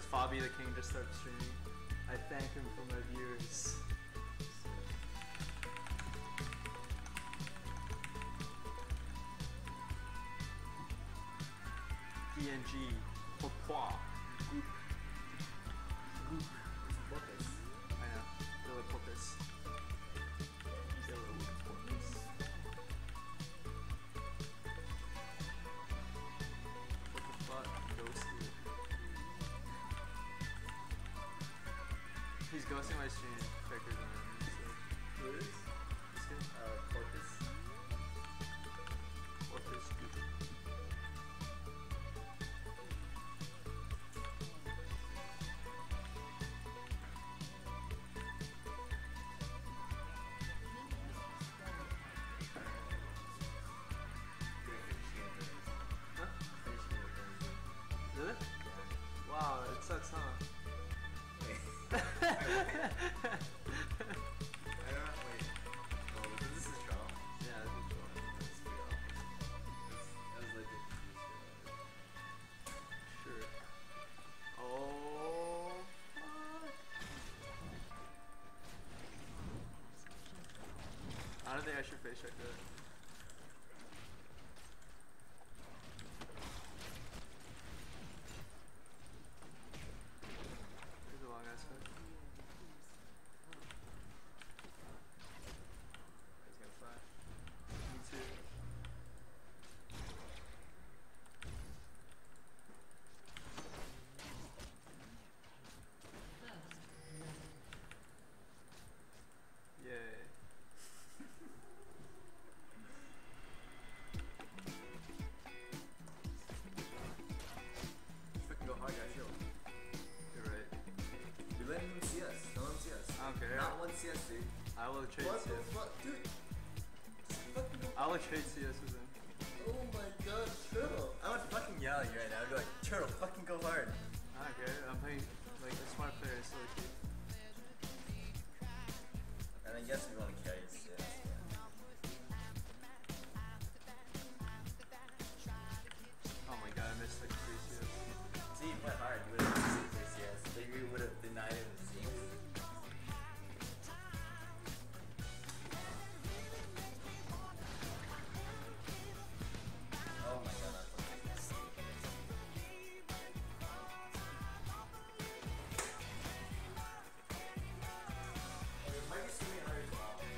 because Fabi the King just started streaming. I thank him for my viewers. DNG, pourquoi? Goop. Goop. Focus. I know, really focus. Really focus. What the fuck? Ghosted. He's ghosting my stream. Checkers on him. Who is? This guy? Focus. Focus. Goop. Really? Wow, it sucks, huh? Wait. I don't know. Wait. Oh, this is trial. Yeah, this is cool. That's pretty awesome. That was like the Sure. Oh, fuck. I don't think I should face check that. There's a long ass fight. He's gonna flash. Me too. Yay. fucking go hard, guys. Yo. You're right. You're letting him see us. Don't let him see us. I don't care. Not one CS, dude. I will trade What the CS. fuck? Dude. Just fucking go. I will trade CS with him. Oh my god, Turtle. I would fucking yell at you right now. I'd be like, Turtle, fucking go hard. I don't care. I'm playing like a smart player. So okay. And I guess we want to carry CS. Yeah. Oh my god, I missed like 3 CS. See, you played hard. You would have missed CS. Like, we would have denied him the CS. Oh my god, that's might be swimming in as well.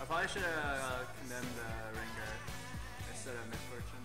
probably should have condemned Ringer instead of Misfortune.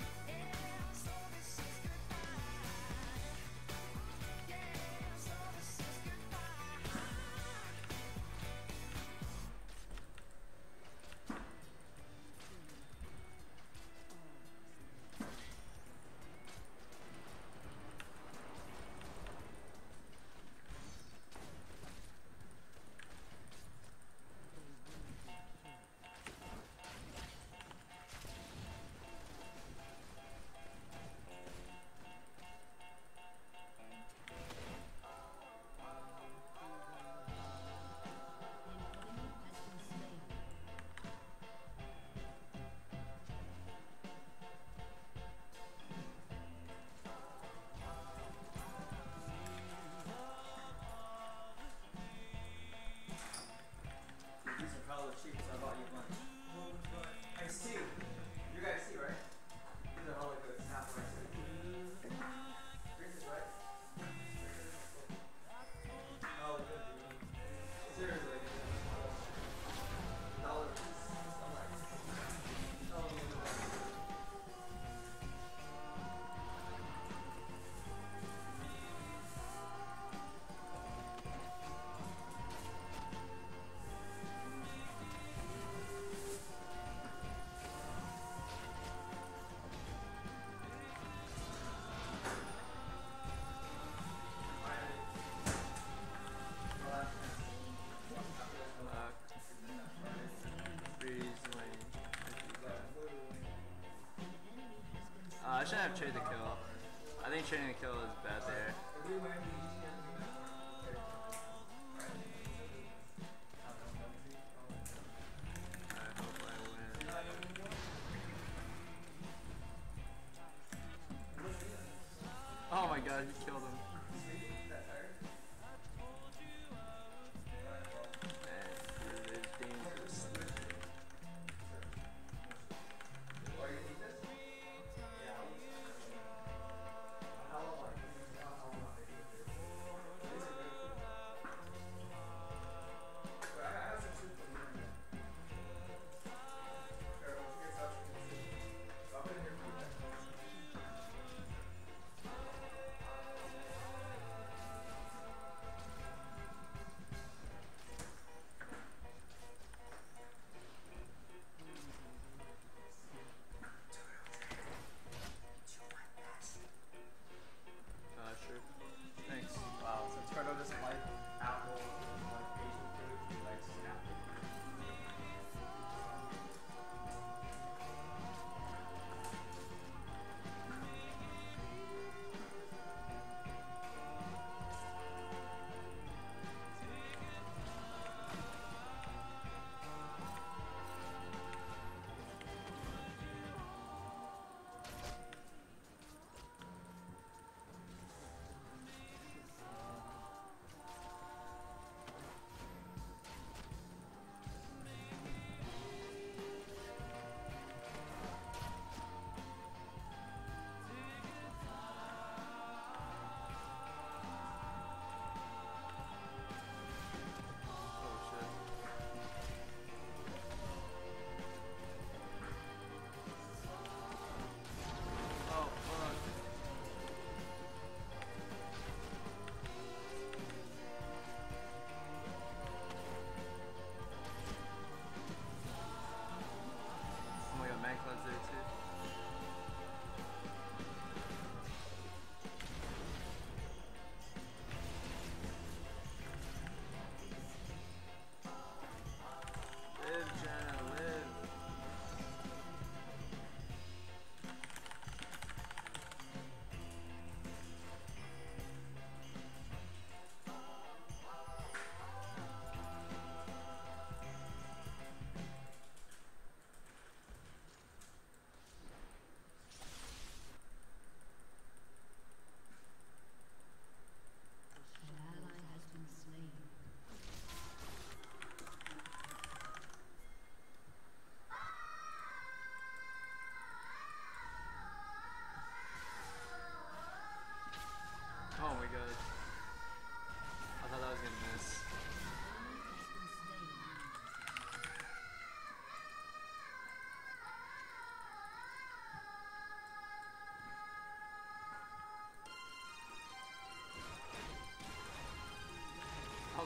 I shouldn't have traded the kill. I think trading the kill is bad there. I hope I win. Oh my god, he killed him.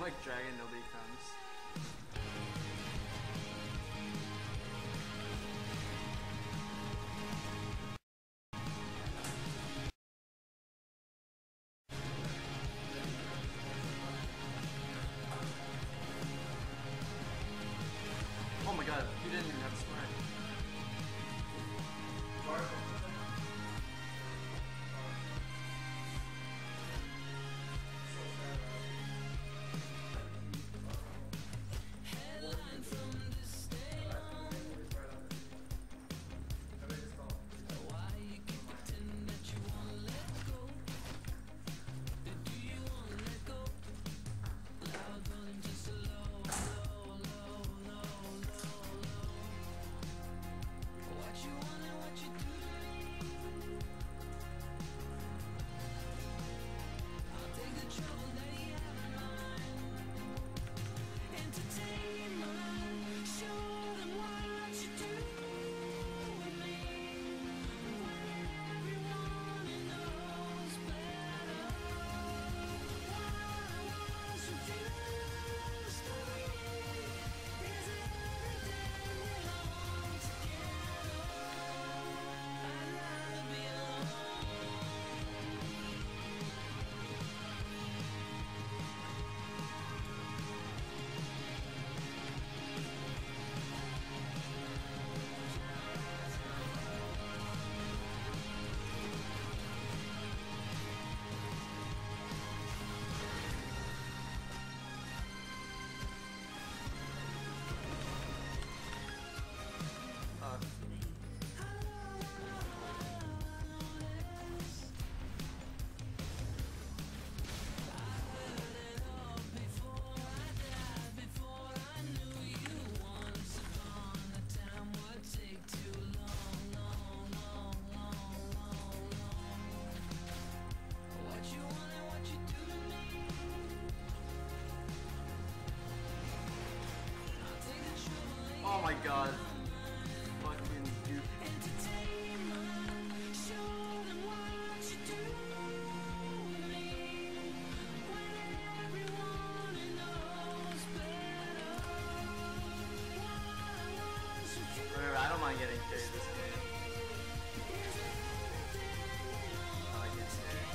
like dragon, nobody comes. Oh my god, he didn't even have a smart. Oh my god. Fucking dude. Whatever, I don't mind getting carried this game. I like getting carried.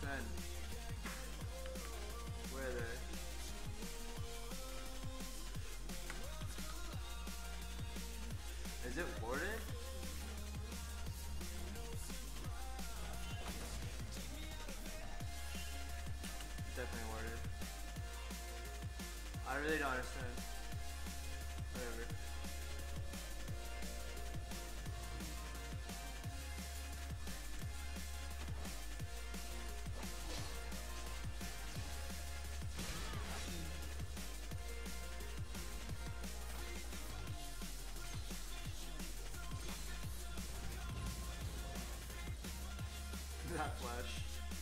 understand. Where are they? Is it warded? Definitely warded. I really don't understand. Whatever. That flash.